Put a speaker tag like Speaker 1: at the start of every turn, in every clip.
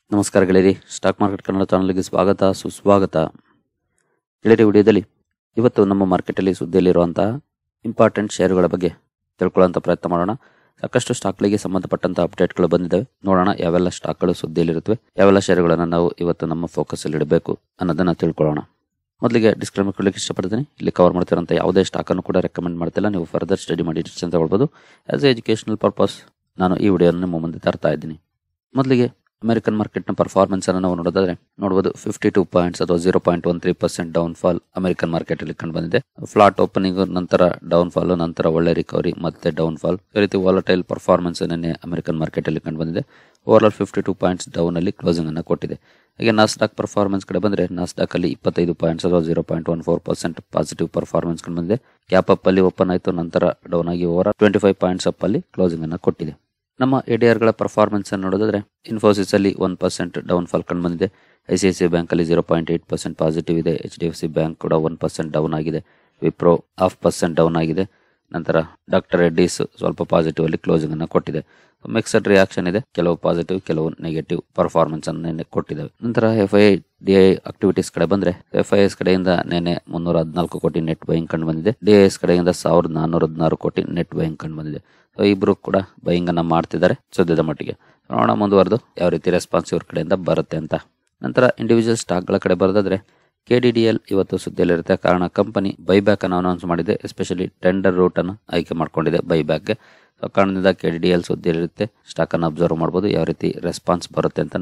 Speaker 1: ನಮಸ್ಕಾರ ಗೆಳೆಯರಿ, stock market Kannada ಚಾನಲ್ಗೆ ಸ್ವಾಗತ ಸುಸ್ವಾಗತ. ಗೆಳೆಯರಿ, ವಿಡಿಯೋದಲ್ಲಿ ಇವತ್ತು ನಮ್ಮ ಮಾರ್ಕೆಟಲ್ಲಿ ಸುದ್ದಿಯಲ್ಲಿರುವಂತಹ ಇಂಪಾರ್ಟೆಂಟ್ ಶೇರುಗಳ ಬಗ್ಗೆ ತಿಳ್ಕೊಳ್ಳೋಂಥ ಪ್ರಯತ್ನ ಮಾಡೋಣ. ಸಾಕಷ್ಟು ಸ್ಟಾಕ್ಗಳಿಗೆ ಸಂಬಂಧಪಟ್ಟಂಥ ಅಪ್ಡೇಟ್ಗಳು ಬಂದಿದ್ದಾವೆ. ನೋಡೋಣ ಯಾವೆಲ್ಲ ಸ್ಟಾಕ್ಗಳು ಸುದ್ದಿಯಲ್ಲಿರುತ್ತವೆ, ಯಾವೆಲ್ಲ ಶೇರುಗಳನ್ನು ನಾವು ಇವತ್ತು ನಮ್ಮ ಫೋಕಸಲ್ಲಿ ಇಡಬೇಕು ಅನ್ನೋದನ್ನು ತಿಳ್ಕೊಳ್ಳೋಣ. ಮೊದಲಿಗೆ ಡಿಸ್ಕ್ಲೇಮರ್ ಕೊಡಲಿಕ್ಕೆ ಇಷ್ಟಪಡ್ತೀನಿ. ಇಲ್ಲಿ ಕವರ್ ಮಾಡ್ತಿರೋಂಥ ಯಾವುದೇ ಸ್ಟಾಕನ್ನು ಕೂಡ ರೆಕಮೆಂಡ್ ಮಾಡ್ತಿಲ್ಲ. ನೀವು ಫರ್ದರ್ ಸ್ಟಡಿ ಮಾಡಿ ಡಿಸಿಷನ್ ತಗೊಳ್ಬೋದು. ಆಸ್ ಎ ಎಜುಕೇಷನಲ್ ಪರ್ಪಸ್ ನಾನು ಈ ವಿಡಿಯೋನ ನಿಮ್ಮ ಮುಂದೆ ತರ್ತಾ ಇದ್ದೀನಿ. ಮೊದಲಿಗೆ ಅಮೆರಿಕನ್ ಮಾರ್ಕೆಟ್ನ ಪರ್ಫಾರ್ಮೆನ್ಸ್ ಅನ್ನು ನಾವು ನೋಡಬಹುದು. 52 ಪಾಯಿಂಟ್ಸ್ ಅಥವಾ 0.13% ಡೌನ್ಫಾಲ್ ಅಮೆರಿಕನ್ ಮಾರ್ಕೆಟ್ ಅಲ್ಲಿ ಕಂಡು ಬಂದಿದೆ. ಫ್ಲಾಟ್ ಓಪನಿಂಗ್ ನಂತರ ಡೌನ್ಫಾಲ್, ನಂತರ ಒಳ್ಳೆ ರಿಕವರಿ, ಮತ್ತೆ ಡೌನ್ಫಾಲ್. ಈ ರೀತಿ ವಾಲಟೈಲ್ ಪರ್ಫಾರ್ಮೆನ್ಸ್ ನಿನ್ನೆ ಅಮೆರಿಕನ್ ಮಾರ್ಕೆಟ್ ಅಲ್ಲಿ ಕಂಡು ಬಂದಿದೆ. ಓವರ್ 52 ಪಾಯಿಂಟ್ಸ್ ಡೌನ್ ಅಲ್ಲಿ ಕ್ಲೋಸಿಂಗ್ ಅನ್ನು ಕೊಟ್ಟಿದೆ. ಹಾಗೆ ನಾಸ್ಡಾಕ್ ಪರ್ಫಾರ್ಮೆನ್ಸ್ ಕಡೆ ಬಂದ್ರೆ ನಾಸ್ಡಾಕ್ ಅಲ್ಲಿ 25 ಪಾಯಿಂಟ್ಸ್ ಅಥವಾ 0.14% ಪಾಸಿಟಿವ್ ಪರ್ಫಾರ್ಮೆನ್ಸ್ ಕಂಡು ಬಂದಿದೆ. ಕ್ಯಾಪ್ ಅಪ್ ಅಲ್ಲಿ ಓಪನ್ ಆಯಿತು, ನಂತರ ಡೌನ್ ಆಗಿ ಓವರ್ 25 ಪಾಯಿಂಟ್ಸ್ ಅಪ್ ಅಲ್ಲಿ ಕ್ಲೋಸಿಂಗ್ ಅನ್ನು ಕೊಟ್ಟಿದೆ. ನಮ್ಮ ADR ಗಳ ಪರ್ಫಾರ್ಮೆನ್ಸ್ ಅನ್ನು ನೋಡಿದ್ರೆ ಇನ್ಫೋಸಿಸ್ ಅಲ್ಲಿ 1% ಡೌನ್ ಫಾಲ್ ಕಂಡು ಬಂದಿದೆ. ICICI ಬ್ಯಾಂಕ್ ಅಲ್ಲಿ 0.8% ಪಾಸಿಟಿವ್ ಇದೆ. HDFC ಬ್ಯಾಂಕ್ ಕೂಡ 1% ಡೌನ್ ಆಗಿದೆ. ವಿಪ್ರೋ 0.5% ಡೌನ್ ಆಗಿದೆ. ನಂತರ ಡಾಕ್ಟರ್ ರೆಡ್ಡೀಸ್ ಸ್ವಲ್ಪ ಪಾಸಿಟಿವ್ ಅಲ್ಲಿ ಕ್ಲೋಸಿಂಗ್ ಅನ್ನು ಕೊಟ್ಟಿದೆ. ಮಿಕ್ಸಡ್ ರಿಯಾಕ್ಷನ್ ಇದೆ, ಕೆಲವು ಪಾಸಿಟಿವ್ ಕೆಲವು ನೆಗೆಟಿವ್ ಪರ್ಫಾರ್ಮೆನ್ಸ್ ಅನ್ನು ಕೊಟ್ಟಿದ್ದಾವೆ. ನಂತರ FIDI ಆಕ್ಟಿವಿಟೀಸ್ ಕಡೆ ಬಂದ್ರೆ FIS ಕಡೆಯಿಂದ ನಿನ್ನೆ 314 ಕೋಟಿ ನೆಟ್ ಬೈಯಿಂಗ್ ಕಂಡು ಬಂದಿದೆ. DIS ಕಡೆಯಿಂದ 1416 ಕೋಟಿ ನೆಟ್ ಬೈಯಿಂಗ್ ಕಂಡು ಬಂದಿದೆ. ಇಬ್ರು ಕೂಡ ಬೈಯಿಂಗ್ ಅನ್ನ ಮಾಡ್ತಿದ್ದಾರೆ ಸದ್ಯದ ಮಟ್ಟಿಗೆ. ನೋಡೋಣ ಮುಂದುವರೆದು ಯಾವ ರೀತಿ ರೆಸ್ಪಾನ್ಸ್ ಇವ್ರ ಕಡೆಯಿಂದ ಬರುತ್ತೆ ಅಂತ. ನಂತರ ಇಂಡಿವಿಜುವಲ್ ಸ್ಟಾಕ್ಗಳ ಕಡೆ ಬರೋದಾದ್ರೆ KDDL ಇವತ್ತು ಸುದ್ದಿಯಲ್ಲಿರುತ್ತೆ. ಕಾರಣ ಕಂಪನಿ ಬೈಬ್ಯಾಕ್ ಅನ್ನು ಅನೌನ್ಸ್ ಮಾಡಿದೆ. ಎಸ್ಪೆಷಲಿ ಟೆಂಡರ್ ರೂಟ್ ಅನ್ನು ಆಯ್ಕೆ ಮಾಡ್ಕೊಂಡಿದೆ ಬೈಬ್ಯಾಕ್ಗೆ. ಕಾರಣದಿಂದ KDDL ಸುದ್ದಿಯಲ್ಲಿರುತ್ತೆ. ಸ್ಟಾಕ್ ಅನ್ನು ಅಬ್ಸರ್ವ್ ಮಾಡಬಹುದು ಯಾವ ರೀತಿ ರೆಸ್ಪಾನ್ಸ್ ಬರುತ್ತೆ ಅಂತ.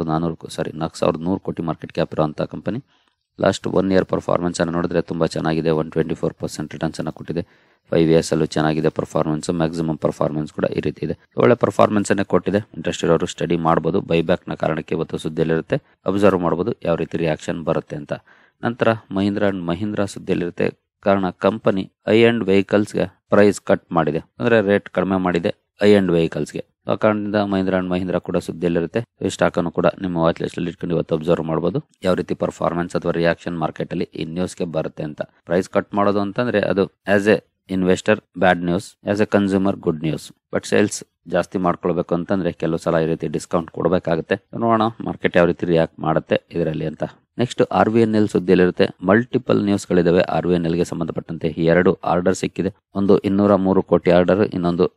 Speaker 1: 4,100 ಕೋಟಿ ಮಾರ್ಕೆಟ್ ಕ್ಯಾಪ್ ಇರುವಂತ ಕಂಪನಿ. ಲಾಸ್ಟ್ 1 ಇಯರ್ ಪರ್ಫಾರ್ಮೆನ್ಸ್ ಅನ್ನು ನೋಡಿದ್ರೆ ತುಂಬಾ ಚೆನ್ನಾಗಿದೆ. 124% ರಿಟರ್ನ್ಸ್ ಅನ್ನು ಕೊಟ್ಟಿದೆ. 5 ಇಯರ್ಸ್ ಅಲ್ಲೂ ಚೆನ್ನಾಗಿದೆ ಪರ್ಫಾರ್ಮೆನ್ಸ್. ಮ್ಯಾಕ್ಸಿಮಮ್ ಪರ್ಫಾರ್ಮೆನ್ಸ್ ಕೂಡ ಈ ರೀತಿ ಇದೆ. ಒಳ್ಳೆ ಪರ್ಫಾರ್ಮೆನ್ಸ್ ಅನ್ನೇ ಕೊಟ್ಟಿದೆ. ಇಂಟ್ರೆಸ್ಟ್ ಇರೋರು ಸ್ಟಡಿ ಮಾಡಬಹುದು. ಬೈಬ್ಯಾಕ್ ನ ಕಾರಣಕ್ಕೆ ಇವತ್ತು ಸುದ್ದಿಯಲ್ಲಿರುತ್ತೆ. ಅಬ್ಸರ್ವ್ ಮಾಡಬಹುದು ಯಾವ ರೀತಿ ರಿಯಾಕ್ಷನ್ ಬರುತ್ತೆ ಅಂತ. ನಂತರ ಮಹೀಂದ್ರಾ ಸುದ್ದಿಯಲ್ಲಿರುತ್ತೆ. ಕಾರಣ ಕಂಪನಿ ಹೈ ಅಂಡ್ ವೆಹಿಕಲ್ಸ್ಗೆ ಪ್ರೈಸ್ ಕಟ್ ಮಾಡಿದೆ, ಅಂದ್ರೆ ರೇಟ್ ಕಡಿಮೆ ಮಾಡಿದೆ ಹೈ ಅಂಡ್ ವೆಹಿಕಲ್ಸ್ಗೆ. ಆ ಕಾರಣದಿಂದ ಮಹೀಂದ್ರಾ ಕೂಡ ಸುದ್ದಿಯಲ್ಲಿರುತ್ತೆ. ಈ ಸ್ಟಾಕ್ ಅನ್ನು ಕೂಡ ನಿಮ್ಮ ವಾಚ್ ಲಿಸ್ಟ್ ಅಲ್ಲಿ ಇಟ್ಕೊಂಡು ಇವತ್ತು ಅಬ್ಸರ್ವ್ ಮಾಡಬಹುದು ಯಾವ ರೀತಿ ಪರ್ಫಾರ್ಮೆನ್ಸ್ ಅಥವಾ ರಿಯಾಕ್ಷನ್ ಮಾರ್ಕೆಟ್ ಅಲ್ಲಿ ಈ ನ್ಯೂಸ್ಗೆ ಬರುತ್ತೆ ಅಂತ. ಪ್ರೈಸ್ ಕಟ್ ಮಾಡೋದು ಅಂತಂದ್ರೆ ಅದು as a investor bad news, as a consumer good news. But sales ಜಾಸ್ತಿ ಮಾಡ್ಕೊಳ್ಬೇಕು ಅಂತಂದ್ರೆ ಕೆಲವು ಸಲ ಈ ರೀತಿ ಡಿಸ್ಕೌಂಟ್ ಕೊಡಬೇಕಾಗುತ್ತೆ. ನೋಡೋಣ ಮಾರ್ಕೆಟ್ ಯಾವ ರೀತಿ ರಿಯಾಕ್ಟ್ ಮಾಡುತ್ತೆ ಇದರಲ್ಲಿ ಅಂತ. ನೆಕ್ಸ್ಟ್ RVNL ಸುದ್ದಿಯಲ್ಲಿರುತ್ತೆ. ಮಲ್ಟಿಪಲ್ ನ್ಯೂಸ್ ಗಳಿದಾವೆ RVNL ಗೆ ಸಂಬಂಧಪಟ್ಟಂತೆ. 2 ಆರ್ಡರ್ ಸಿಕ್ಕಿದೆ. ಒಂದು 203 ಕೋಟಿ ಆರ್ಡರ್, ಇನ್ನೊಂದು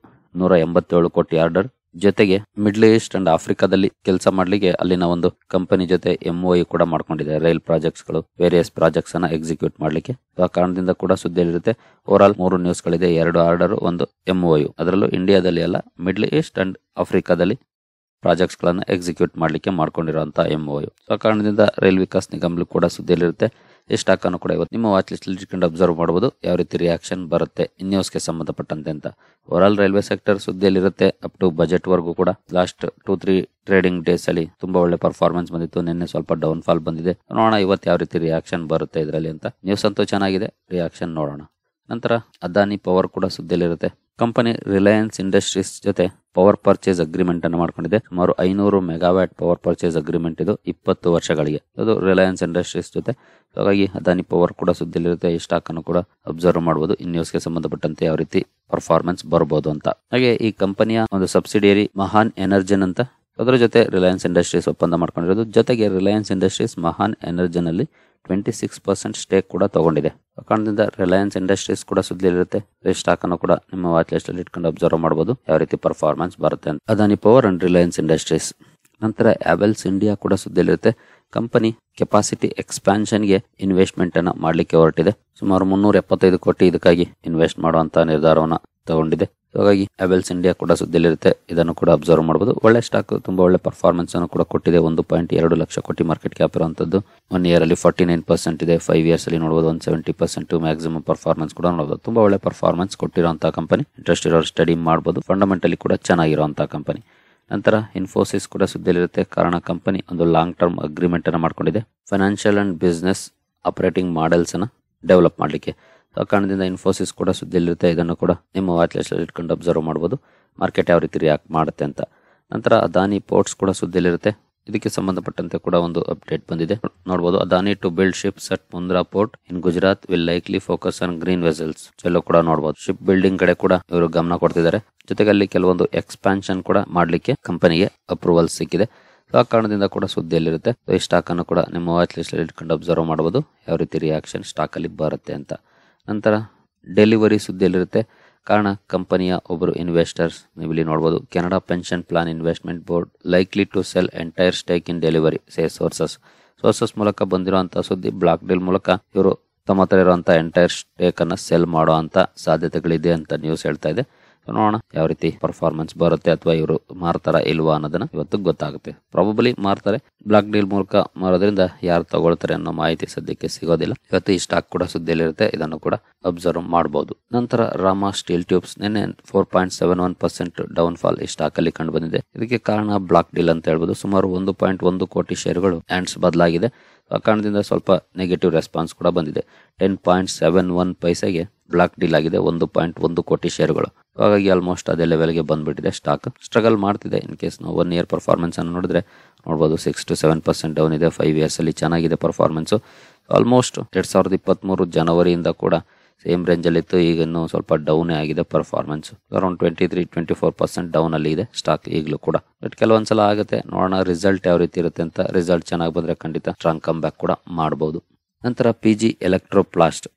Speaker 1: 187 ಕೋಟಿ ಆರ್ಡರ್. ಜೊತೆಗೆ ಮಿಡ್ಲ್ ಈಸ್ಟ್ ಅಂಡ್ ಆಫ್ರಿಕಾದಲ್ಲಿ ಕೆಲಸ ಮಾಡ್ಲಿಕ್ಕೆ ಅಲ್ಲಿನ ಒಂದು ಕಂಪನಿ ಜೊತೆ MOU ಕೂಡ ಮಾಡ್ಕೊಂಡಿದೆ. ರೈಲ್ ಪ್ರಾಜೆಕ್ಟ್ಸ್ ಗಳು, ವೇರಿಯಸ್ ಪ್ರಾಜೆಕ್ಟ್ಸ್ ಅನ್ನ ಎಕ್ಸಿಕ್ಯೂಟ್ ಮಾಡ್ಲಿಕ್ಕೆ. ಆ ಕಾರಣದಿಂದ ಕೂಡ ಸುದ್ದಿಯಲ್ಲಿರುತ್ತೆ. ಓವರ್ ಆಲ್ 3 ನ್ಯೂಸ್ ಗಳಿದೆ, 2 ಆರ್ಡರ್, ಒಂದು MOU. ಅದರಲ್ಲೂ ಇಂಡಿಯಾದಲ್ಲಿ ಅಲ್ಲ, ಮಿಡ್ಲ್ ಈಸ್ಟ್ ಅಂಡ್ ಆಫ್ರಿಕಾದಲ್ಲಿ ಪ್ರಾಜೆಕ್ಟ್ಸ್ ಗಳನ್ನ ಎಕ್ಸಿಕ್ಯೂಟ್ ಮಾಡ್ಲಿಕ್ಕೆ ಮಾಡ್ಕೊಂಡಿರುವಂತಹ MOU. ಆ ಕಾರಣದಿಂದ ರೈಲ್ ವಿಕಾಸ್ ನಿಗಮ್ ಕೂಡ ಸುದ್ದಿಯಲ್ಲಿರುತ್ತೆ. ಈ ಸ್ಟಾಕ್ ಅನ್ನು ಕೂಡ ಇವತ್ತು ನಿಮ್ಮ ವಾಚ್ ಲಿಸ್ಟ್ ಅಲ್ಲಿ ಇಟ್ಕೊಂಡು ಅಬ್ಸರ್ವ್ ಮಾಡಬಹುದು ಯಾವ ರೀತಿ ರಿಯಾಕ್ಷನ್ ಬರುತ್ತೆ ನ್ಯೂಸ್ಗೆ ಸಂಬಂಧಪಟ್ಟಂತೆ ಅಂತ. ಓವರ್ ಆಲ್ ರೈಲ್ವೆ ಸೆಕ್ಟರ್ ಸುದ್ದಿಯಲ್ಲಿರುತ್ತೆ ಅಪ್ ಟು ಬಜೆಟ್ ವರ್ಗೂ ಕೂಡ. ಲಾಸ್ಟ್ 2-3 ಟ್ರೇಡಿಂಗ್ ಡೇಸ್ ಅಲ್ಲಿ ತುಂಬಾ ಒಳ್ಳೆ ಪರ್ಫಾರ್ಮೆನ್ಸ್ ಬಂದಿತ್ತು. ನಿನ್ನೆ ಸ್ವಲ್ಪ ಡೌನ್ ಫಾಲ್ ಬಂದಿದೆ. ನೋಡೋಣ ಇವತ್ತು ಯಾವ ರೀತಿ ರಿಯಾಕ್ಷನ್ ಬರುತ್ತೆ ಇದರಲ್ಲಿ ಅಂತ. ನ್ಯೂಸ್ ಅಂತೂ ಚೆನ್ನಾಗಿದೆ, ರಿಯಾಕ್ಷನ್ ನೋಡೋಣ. ನಂತರ ಅದಾನಿ ಪವರ್ ಕೂಡ ಸುದ್ದಿಯಲ್ಲಿರುತ್ತೆ. ಕಂಪನಿ ರಿಲಯನ್ಸ್ ಇಂಡಸ್ಟ್ರೀಸ್ ಜೊತೆ ಪವರ್ ಪರ್ಚೇಸ್ ಅಗ್ರಿಮೆಂಟ್ ಅನ್ನು ಮಾಡ್ಕೊಂಡಿದೆ. ಸುಮಾರು 500 ಮೆಗಾವ್ಯಾಟ್ ಪವರ್ ಪರ್ಚೇಸ್ ಅಗ್ರಿಮೆಂಟ್ ಇದು 20 ವರ್ಷಗಳಿಗೆ. ಅದು ರಿಲಯನ್ಸ್ ಇಂಡಸ್ಟ್ರೀಸ್ ಜೊತೆ. ಹಾಗಾಗಿ ಅದಾನಿ ಪವರ್ ಕೂಡ ಸುದ್ದಿಯಲ್ಲಿರುತ್ತೆ. ಈ ಸ್ಟಾಕ್ ಅನ್ನು ಕೂಡ ಅಬ್ಸರ್ವ್ ಮಾಡಬಹುದು ಈ ನ್ಯೂಸ್ಗೆ ಸಂಬಂಧಪಟ್ಟಂತೆ ಯಾವ ರೀತಿ ಪರ್ಫಾರ್ಮೆನ್ಸ್ ಬರಬಹುದು ಅಂತ. ಹಾಗೆ ಈ ಕಂಪನಿಯ ಒಂದು ಸಬ್ಸಿಡಿಯರಿ ಮಹಾನ್ ಎನರ್ಜನ್ ಅಂತ, ಅದರ ಜೊತೆ ರಿಲಯನ್ಸ್ ಇಂಡಸ್ಟ್ರೀಸ್ ಒಪ್ಪಂದ ಮಾಡ್ಕೊಂಡಿರೋದು. ಜೊತೆಗೆ ರಿಲಯನ್ಸ್ ಇಂಡಸ್ಟ್ರೀಸ್ ಮಹಾನ್ ಎನರ್ಜನ್ ಅಲ್ಲಿ 26% ಸ್ಟೇಕ್ ಕೂಡ ತಗೊಂಡಿದೆ. ಕಾರಣದಿಂದ ರಿಲಯನ್ಸ್ ಇಂಡಸ್ಟ್ರೀಸ್ ಕೂಡ ಸುದ್ದಿಯಲ್ಲಿರುತ್ತೆ. ಈ ಸ್ಟಾಕ್ ಅನ್ನು ಕೂಡ ನಿಮ್ಮ ವಾಚ್ ಲಿಸ್ಟ್ ಅಲ್ಲಿ ಇಟ್ಕೊಂಡು ಅಬ್ಸರ್ವ್ ಮಾಡಬಹುದು ಯಾವ ರೀತಿ ಪರ್ಫಾರ್ಮೆನ್ಸ್ ಬರುತ್ತೆ ಅಂತ. Adani power and Reliance Industries. ನಂತರ ಹ್ಯಾವೆಲ್ಸ್ ಇಂಡಿಯಾ ಕೂಡ ಸುದ್ದಿಯಲ್ಲಿರುತ್ತೆ. ಕಂಪನಿ ಕೆಪಾಸಿಟಿ ಎಕ್ಸ್ಪಾನ್ಷನ್ ಗೆ ಇನ್ವೆಸ್ಟ್ಮೆಂಟ್ ಅನ್ನ ಮಾಡ್ಲಿಕ್ಕೆ ಹೊರಟಿದೆ. ಸುಮಾರು 375 ಕೋಟಿ ಇದಕ್ಕಾಗಿ ಇನ್ವೆಸ್ಟ್ ಮಾಡುವಂತ ನಿರ್ಧಾರವನ್ನ ತಗೊಂಡಿದೆ. ಹಾಗಾಗಿ ಹ್ಯಾವೆಲ್ಸ್ ಇಂಡಿಯಾ ಕೂಡ ಸುದ್ದಿಯಲ್ಲಿರುತ್ತೆ. ಇದನ್ನು ಕೂಡ ಅಬ್ಸರ್ವ್ ಮಾಡಬಹುದು. ಒಳ್ಳೆ ಸ್ಟಾಕ್, ತುಂಬಾ ಒಳ್ಳೆ ಪರ್ಫಾರ್ಮೆನ್ಸ್ ಅನ್ನು ಕೂಡ ಕೊಟ್ಟಿದೆ. 1.2 ಲಕ್ಷ ಕೋಟಿ ಮಾರ್ಕೆಟ್ ಕ್ಯಾಪ್ ಇರುವಂತದ್ದು. 1 ಇಯರ್ ಅಲ್ಲಿ 49% ಇದೆ. 5 ಇಯರ್ಸ್ ಅಲ್ಲಿ ನೋಡಬಹುದು 170%. ಮ್ಯಾಕ್ಸಿಮಮ್ ಪರ್ಫಾರ್ಮೆನ್ಸ್ ಕೂಡ ನೋಡಬಹುದು. ತುಂಬಾ ಒಳ್ಳೆ ಪರ್ಫಾರ್ಮೆನ್ಸ್ ಕೊಟ್ಟಿರುವಂತಹ ಕಂಪನಿ. ಇಂಟ್ರೆಸ್ಟ್ ಇರೋರು ಸ್ಟಡಿ ಮಾಡಬಹುದು. ಫಂಡಮೆಂಟಲಿ ಕೂಡ ಚೆನ್ನಾಗಿರುವಂತಹ ಕಂಪನಿ. ನಂತರ ಇನ್ಫೋಸಿಸ್ ಕೂಡ ಸುದ್ದಿಯಲ್ಲಿರುತ್ತೆ. ಕಾರಣ ಕಂಪನಿ ಒಂದು ಲಾಂಗ್ ಟರ್ಮ್ ಅಗ್ರಿಮೆಂಟ್ ಅನ್ನು ಮಾಡ್ಕೊಂಡಿದೆ financial and business operating models ಅನ್ನ ಡೆವಲಪ್ ಮಾಡ್ಲಿಕ್ಕೆ. ಆ ಕಾರಣದಿಂದ ಇನ್ಫೋಸಿಸ್ ಕೂಡ ಸುದ್ದಿಯಲ್ಲಿರುತ್ತೆ. ಇದನ್ನು ಕೂಡ ನಿಮ್ಮ ವಾಚ್ ಲಿಸ್ಟ್ ಅಲ್ಲಿ ಇಟ್ಕೊಂಡು ಅಬ್ಸರ್ವ್ ಮಾಡಬಹುದು ಮಾರ್ಕೆಟ್ ಯಾವ ರೀತಿ ರಿಯಾಕ್ಟ್ ಮಾಡುತ್ತೆ ಅಂತ. ನಂತರ ಅದಾನಿ ಪೋರ್ಟ್ಸ್ ಕೂಡ ಸುದ್ದಿಯಲ್ಲಿರುತ್ತೆ. ಇದಕ್ಕೆ ಸಂಬಂಧಪಟ್ಟಂತೆ ಕೂಡ ಒಂದು ಅಪ್ಡೇಟ್ ಬಂದಿದೆ, ನೋಡಬಹುದು. Adani to build ships at Mundra port in Gujarat will likely focus on green vessels. ಎಲ್ಲೋ ಕೂಡ ನೋಡಬಹುದು ಶಿಪ್ ಬಿಲ್ಡಿಂಗ್ ಕಡೆ ಕೂಡ ಇವರು ಗಮನ ಕೊಡ್ತಿದ್ದಾರೆ. ಜೊತೆಗೆ ಅಲ್ಲಿ ಕೆಲವೊಂದು ಎಕ್ಸ್ಪಾನ್ಷನ್ ಕೂಡ ಮಾಡ್ಲಿಕ್ಕೆ ಕಂಪನಿಗೆ ಅಪ್ರೂವಲ್ ಸಿಕ್ಕಿದೆ. ಆ ಕಾರಣದಿಂದ ಕೂಡ ಸುದ್ದಿಯಲ್ಲಿರುತ್ತೆ. ಈ ಸ್ಟಾಕ್ ಅನ್ನು ಕೂಡ ನಿಮ್ಮ ವಾಚ್ ಲಿಸ್ಟ್ ಅಲ್ಲಿ ಇಟ್ಕೊಂಡು ಅಬ್ಸರ್ವ್ ಮಾಡಬಹುದು ಯಾವ ರೀತಿ ರಿಯಾಕ್ಷನ್ ಸ್ಟಾಕ್ ಅಲ್ಲಿ ಬರುತ್ತೆ ಅಂತ. ನಂತರ ಡೆಲಿವರಿ ಸುದ್ದಿಯಲ್ಲಿರುತ್ತೆ. ಕಾರಣ ಕಂಪನಿಯ ಒಬ್ಬರು ಇನ್ವೆಸ್ಟರ್ಸ್ ನೀವು ಇಲ್ಲಿ ನೋಡಬಹುದು, Canada pension plan investment board likely to sell entire stake in Delhivery say sources ಮೂಲಕ ಬಂದಿರುವಂತಹ ಸುದ್ದಿ. ಬ್ಲಾಕ್ ಡೀಲ್ ಮೂಲಕ ಇವರು ತಮ್ಮ ಹತ್ರ ಇರುವಂತಹ ಎಂಟೈರ್ ಸ್ಟೇಕ್ ಅನ್ನ ಸೆಲ್ ಮಾಡೋ ಅಂತ ಸಾಧ್ಯತೆಗಳಿದೆ ಅಂತ ನ್ಯೂಸ್ ಹೇಳ್ತಾ ಇದೆ. ನೋಡೋಣ ಯಾವ ರೀತಿ ಪರ್ಫಾರ್ಮೆನ್ಸ್ ಬರುತ್ತೆ ಅಥವಾ ಇವರು ಮಾರ್ತಾರ ಇಲ್ವಾ ಅನ್ನೋದನ್ನ ಇವತ್ತು ಗೊತ್ತಾಗುತ್ತೆ. ಪ್ರಾಬಬಲಿ ಮಾರ್ತಾರೆ. ಬ್ಲಾಕ್ ಡೀಲ್ ಮೂಲಕ ಮಾರೋದ್ರಿಂದ ಯಾರು ತಗೊಳ್ತಾರೆ ಅನ್ನೋ ಮಾಹಿತಿ ಸದ್ಯಕ್ಕೆ ಸಿಗೋದಿಲ್ಲ. ಇವತ್ತು ಈ ಸ್ಟಾಕ್ ಕೂಡ ಸುದ್ದಿಯಲ್ಲಿರುತ್ತೆ, ಇದನ್ನು ಕೂಡ ಅಬ್ಸರ್ವ್ ಮಾಡಬಹುದು. ನಂತರ ರಾಮ ಸ್ಟೀಲ್ ಟ್ಯೂಬ್ಸ್ ನಿನ್ನೆ 4.71% ಡೌನ್ ಫಾಲ್ ಈ ಸ್ಟಾಕ್ ಅಲ್ಲಿ ಕಂಡು ಬಂದಿದೆ. ಇದಕ್ಕೆ ಕಾರಣ ಬ್ಲಾಕ್ ಡೀಲ್ ಅಂತ ಹೇಳ್ಬೋದು. ಸುಮಾರು 1.1 ಕೋಟಿ ಷೇರುಗಳು ಹ್ಯಾಂಡ್ಸ್ ಬದಲಾಗಿದೆ. ಆ ಕಾರಣದಿಂದ ಸ್ವಲ್ಪ ನೆಗೆಟಿವ್ ರೆಸ್ಪಾನ್ಸ್ ಕೂಡ ಬಂದಿದೆ. 10.71 ಪೈಸೆಗೆ ಬ್ಲಾಕ್ ಡೀಲ್ ಆಗಿದೆ 1.1 ಕೋಟಿ ಷೇರುಗಳು. ಹಾಗಾಗಿ ಆಲ್ಮೋಸ್ಟ್ ಅದೇ ಲೆವೆಲ್ಗೆ ಬಂದ್ಬಿಟ್ಟಿದೆ. ಸ್ಟಾಕ್ ಸ್ಟ್ರಗಲ್ ಮಾಡ್ತಿದೆ. ಇನ್ ಕೇಸ್ ನಾವು 1 ಇಯರ್ ಪರ್ಫಾರ್ಮೆನ್ಸ್ ಅನ್ನು ನೋಡಿದ್ರೆ ನೋಡಬಹುದು 6 to 7% ಡೌನ್ ಇದೆ. 5 years ಅಲ್ಲಿ ಚೆನ್ನಾಗಿದೆ ಪರ್ಫಾರ್ಮೆನ್ಸ್. ಆಲ್ಮೋಸ್ಟ್ 2023 ಜನವರಿಯಿಂದ ಕೂಡ ಸೇಮ್ ರೇಂಜ್ ಅಲ್ಲಿ ಇತ್ತು. ಈಗ ಇನ್ನು ಸ್ವಲ್ಪ ಡೌನ್ ಆಗಿದೆ ಪರ್ಫಾರ್ಮೆನ್ಸ್. ಅರೌಂಡ್ 23-24% ಡೌನ್ ಅಲ್ಲಿ ಇದೆ ಸ್ಟಾಕ್ ಈಗಲೂ ಕೂಡ. ಬಟ್ ಕೆಲವೊಂದ್ಸಲ ಆಗುತ್ತೆ, ನೋಡೋಣ ರಿಸಲ್ಟ್ ಯಾವ ರೀತಿ ಇರುತ್ತೆ ಅಂತ. ರಿಸಲ್ಟ್ ಚೆನ್ನಾಗಿ ಬಂದ್ರೆ ಖಂಡಿತ ಸ್ಟ್ರಾಂಗ್ ಕಮ್ ಬ್ಯಾಕ್ ಕೂಡ ಮಾಡಬಹುದು. ನಂತರ PG ಎಲೆಕ್ಟ್ರೋಪ್ಲಾಸ್ಟ್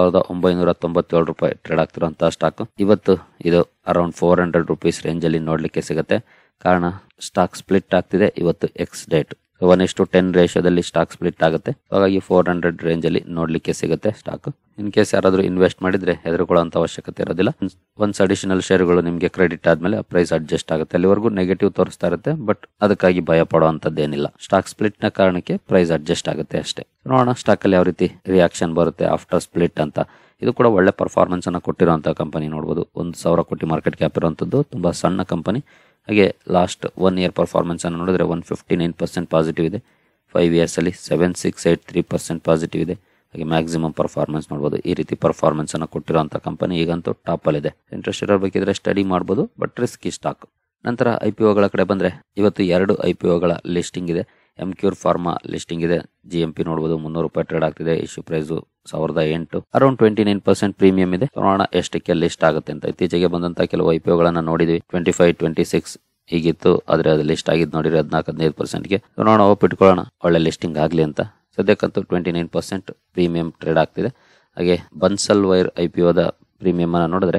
Speaker 1: 3,997 ರೂಪಾಯಿ ಟ್ರೇಡ್ ಆಗ್ತಿರುವಂತಹ ಸ್ಟಾಕ್. ಇವತ್ತು ಇದು ಅರೌಂಡ್ 400 ರೂಪೀಸ್ ರೇಂಜ್ ಅಲ್ಲಿ ನೋಡ್ಲಿಕ್ಕೆ ಸಿಗುತ್ತೆ. ಕಾರಣ ಸ್ಟಾಕ್ ಸ್ಪ್ಲಿಟ್ ಆಗ್ತಿದೆ. ಇವತ್ತು ಎಕ್ಸ್ ಡೇಟ್ 1:10 ರೇಷಿಯೋದಲ್ಲಿ ಸ್ಟಾಕ್ ಸ್ಪ್ಲಿಟ್ ಆಗುತ್ತೆ. ಹಾಗಾಗಿ 400 ರೇಂಜ್ ಅಲ್ಲಿ ನೋಡ್ಲಿಕ್ಕೆ ಸಿಗುತ್ತೆ ಸ್ಟಾಕ್. ಇನ್ ಕೇಸ್ ಯಾರಾದ್ರೂ ಇನ್ವೆಸ್ಟ್ ಮಾಡಿದ್ರೆ ಹೆದರ್ಕೊಳ್ಳುವಂತ ಅವಶ್ಯಕತೆ ಇರೋದಿಲ್ಲ. ಒನ್ಸ್ ಅಡಿಷನಲ್ ಶೇರ್ಗಳು ನಿಮಗೆ ಕ್ರೆಡಿಟ್ ಆದ್ಮೇಲೆ ಪ್ರೈಸ್ ಅಡ್ಜಸ್ಟ್ ಆಗುತ್ತೆ. ಅಲ್ಲಿವರೆಗೂ ನೆಗೆಟಿವ್ ತೋರಿಸ್ತಾ ಇರುತ್ತೆ, ಬಟ್ ಅದಕ್ಕಾಗಿ ಭಯ ಪಡುವಂತದ್ದೇನಿಲ್ಲ. ಸ್ಟಾಕ್ ಸ್ಪ್ಲಿಟ್ ನ ಕಾರಣಕ್ಕೆ ಪ್ರೈಸ್ ಅಡ್ಜಸ್ಟ್ ಆಗುತ್ತೆ ಅಷ್ಟೇ. ನೋಡೋಣ ಸ್ಟಾಕ್ ಅಲ್ಲಿ ಯಾವ ರೀತಿ ರಿಯಾಕ್ಷನ್ ಬರುತ್ತೆ ಆಫ್ಟರ್ ಸ್ಪ್ಲಿಟ್ ಅಂತ. ಇದು ಕೂಡ ಒಳ್ಳೆ ಪರ್ಫಾರ್ಮೆನ್ಸ್ ಅನ್ನ ಕೊಟ್ಟಿರುವಂತಹ ಕಂಪನಿ. ನೋಡಬಹುದು 1,000 ಕೋಟಿ ಮಾರ್ಕೆಟ್ ಕ್ಯಾಪ್ ಇರುವಂತದ್ದು, ತುಂಬಾ ಸಣ್ಣ ಕಂಪನಿ. ಹಾಗೆ ಲಾಸ್ಟ್ 1 ಇಯರ್ ಪರ್ಫಾರ್ಮೆನ್ಸ್ ಅನ್ನು ನೋಡಿದ್ರೆ 159% ಪಾಸಿಟಿವ್ ಇದೆ. 5 years ಅಲ್ಲಿ 7683% ಪಾಸಿಟಿವ್ ಇದೆ. ಹಾಗೆ ಮ್ಯಾಕ್ಸಿಮಮ್ ಪರ್ಫಾರ್ಮೆನ್ಸ್ ನೋಡಬಹುದು. ಈ ರೀತಿ ಪರ್ಫಾರ್ಮೆನ್ಸ್ ಅನ್ನು ಕೊಟ್ಟಿರುವಂತಹ ಕಂಪನಿ ಈಗಂತೂ ಟಾಪ್ ಅಲ್ಲಿ ಇದೆ. ಇಂಟ್ರೆಸ್ಟ್ ಇರಬೇಕಿದ್ರೆ ಸ್ಟಡಿ ಮಾಡಬಹುದು, ಬಟ್ ರಿಸ್ಕಿ ಸ್ಟಾಕ್. ನಂತರ IPOಗಳ ಕಡೆ ಬಂದ್ರೆ ಇವತ್ತು 2 IPOಗಳ ಲಿಸ್ಟಿಂಗ್ ಇದೆ. ಎಂಕ್ಯೂರ್ ಫಾರ್ಮಾ ಲಿಸ್ಟಿಂಗ್ ಇದೆ. GMP ನೋಡಬಹುದು 300 ರೂಪಾಯಿ ಟ್ರೇಡ್ ಆಗ್ತಿದೆ. Issue price 1008. ಅರೌಂಡ್ 29% ಪ್ರೀಮಿಯಂ ಇದೆ. ನೋಡೋಣ ಎಷ್ಟಕ್ಕೆ ಲಿಸ್ಟ್ ಆಗುತ್ತೆ ಅಂತ. ಇತ್ತೀಚೆಗೆ ಬಂದಂತ ಕೆಲವು IPOಗಳನ್ನ ನೋಡಿದ್ವಿ. 25, 26 ಹೀಗಿತ್ತು. ಆದ್ರೆ ಅದು ಲಿಸ್ಟ್ ಆಗಿದ್ದು ನೋಡಿದ್ರೆ 14-15%ಗೆ. ನೋಡೋಣ ಹೋಪ್ ಇಟ್ಕೊಳ್ಳೋಣ ಒಳ್ಳೆ ಲಿಸ್ಟಿಂಗ್ ಆಗ್ಲಿ ಅಂತ. ಸದ್ಯಕ್ಕಂತೂ 29% ಪ್ರೀಮಿಯಂ ಟ್ರೇಡ್ ಆಗ್ತಿದೆ. ಹಾಗೆ ಬನ್ಸಲ್ ವೈರ್ IPOದ ಪ್ರೀಮಿಯಂ ಅನ್ನ ನೋಡಿದ್ರೆ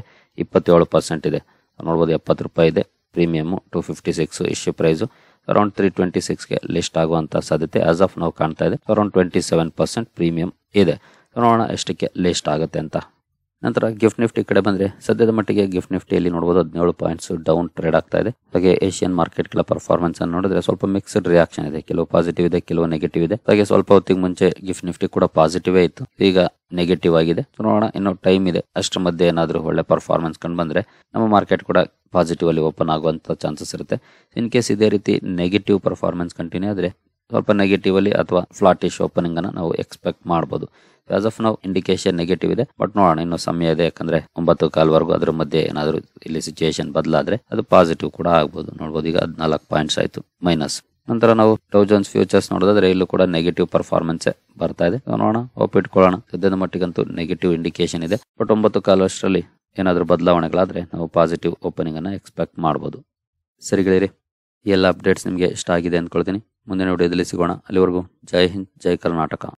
Speaker 1: 27% ಇದೆ. ನೋಡಬಹುದು 70 ರೂಪಾಯಿ ಇದೆ ಪ್ರೀಮಿಯಂ. 256 issue price. ಅರೌಂಡ್ 326ಗೆ ಲಿಸ್ಟ್ ಆಗುವಂತ ಸಾಧ್ಯತೆ ಆಸ್ ಆಫ್ ನಾವು ಕಾಣ್ತಾ ಇದೆ. ಅರೌಂಡ್ 27% ಪ್ರೀಮಿಯಂ ಇದೆ. ನೋಡೋಣ ಎಷ್ಟಕ್ಕೆ ಲಿಸ್ಟ್ ಆಗುತ್ತೆ ಅಂತ. ನಂತರ ಗಿಫ್ಟ್ ನಿಫ್ಟಿ ಕಡೆ ಬಂದ್ರೆ ಸದ್ಯದ ಮಟ್ಟಿಗೆ ಗಿಫ್ಟ್ ನಿಫ್ಟಿಯಲ್ಲಿ ನೋಡಬಹುದು 17 ಪಾಯಿಂಟ್ಸ್ ಡೌನ್ ಟ್ರೇಡ್ ಆಗ್ತಾ ಇದೆ. ಹಾಗೆ ಏಷ್ಯನ್ ಮಾರ್ಕೆಟ್ಗಳ ಪರ್ಫಾರ್ಮೆನ್ಸ್ ಅನ್ನು ನೋಡಿದ್ರೆ ಸ್ವಲ್ಪ ಮಿಕ್ಸ್ಡ್ ರಿಯಾಕ್ಷನ್ ಇದೆ. ಕೆಲವು ಪಾಸಿಟಿವ್ ಇದೆ, ಕೆಲವು ನೆಗೆಟಿವ್ ಇದೆ. ಹಾಗೆ ಸ್ವಲ್ಪ ಹೊತ್ತಿಗೆ ಮುಂಚೆ ಗಿಫ್ಟ್ ನಿಫ್ಟಿ ಕೂಡ ಪಾಸಿಟಿವ್ ಇತ್ತು, ಈಗ ನೆಗೆಟಿವ್ ಆಗಿದೆ. ನೋಡೋಣ ಇನ್ನು ಟೈಮ್ ಇದೆ. ಅಷ್ಟರ ಮಧ್ಯೆ ಏನಾದರೂ ಒಳ್ಳೆ ಪರ್ಫಾರ್ಮೆನ್ಸ್ ಕಂಡು ಬಂದ್ರೆ ನಮ್ಮ ಮಾರ್ಕೆಟ್ ಕೂಡ ಪಾಸಿಟಿವ್ ಅಲ್ಲಿ ಓಪನ್ ಆಗುವಂತ ಚಾನ್ಸಸ್ ಇರುತ್ತೆ. ಇನ್ ಕೇಸ್ ಇದೇ ರೀತಿ ನೆಗೆಟಿವ್ ಪರ್ಫಾರ್ಮೆನ್ಸ್ ಕಂಟಿನ್ಯೂ ಆದ್ರೆ ಸ್ವಲ್ಪ ನೆಗೆಟಿವ್ ಅಲ್ಲಿ ಅಥವಾ ಫ್ಲಾಟಿಶ್ ಓಪನಿಂಗ್ ಅನ್ನ ನಾವು ಎಕ್ಸ್ಪೆಕ್ಟ್ ಮಾಡಬಹುದು. ಆಸ್ ಆಫ್ ನಾವು ಇಂಡಿಕೇಶನ್ ನೆಗೆಟಿವ್ ಇದೆ, ಬಟ್ ನೋಡೋಣ ಇನ್ನೂ ಸಮಯ ಇದೆ. ಯಾಕಂದ್ರೆ 9:15 ಅದ್ರ ಮಧ್ಯೆ ಏನಾದರೂ ಇಲ್ಲಿ ಸಿಚುಯೇಷನ್ ಬದಲಾದ್ರೆ ಅದು ಪಾಸಿಟಿವ್ ಕೂಡ ಆಗ್ಬಹುದು. ನೋಡಬಹುದು ಈಗ 14 ಪಾಯಿಂಟ್ಸ್ ಆಯ್ತು ಮೈನಸ್. ನಂತರ ನಾವು ಡೌ ಜೋನ್ಸ್ ಫ್ಯೂಚರ್ಸ್ ನೋಡೋದಾದ್ರೆ ಇಲ್ಲೂ ಕೂಡ ನೆಗೆಟಿವ್ ಪರ್ಫಾರ್ಮೆನ್ಸ್ ಬರ್ತಾ ಇದೆ. ನೋಡೋಣ ಹೋಪ್ ಇಟ್ಕೊಳ್ಳೋಣ. ಸದ್ಯದ ಮಟ್ಟಿಗಂತೂ ನೆಗೆಟಿವ್ ಇಂಡಿಕೇಶನ್ ಇದೆ, ಬಟ್ 9:15 ಅಷ್ಟರಲ್ಲಿ ಏನಾದರೂ ಬದಲಾವಣೆಗಳಾದ್ರೆ ನಾವು ಪಾಸಿಟಿವ್ ಓಪನಿಂಗ್ ಅನ್ನ ಎಕ್ಸ್ಪೆಕ್ಟ್ ಮಾಡಬಹುದು. ಸರಿಗಳಿರಿ, ಈ ಎಲ್ಲ ಅಪ್ಡೇಟ್ಸ್ ನಿಮಗೆ ಇಷ್ಟ ಆಗಿದೆ ಅಂದ್ಕೊಳ್ತೀನಿ. ಮುಂದಿನ ವಿಡಿಯೋದಲ್ಲಿ ಸಿಗೋಣ. ಅಲ್ಲಿವರೆಗೂ ಜೈ ಹಿಂದ್, ಜೈ ಕರ್ನಾಟಕ.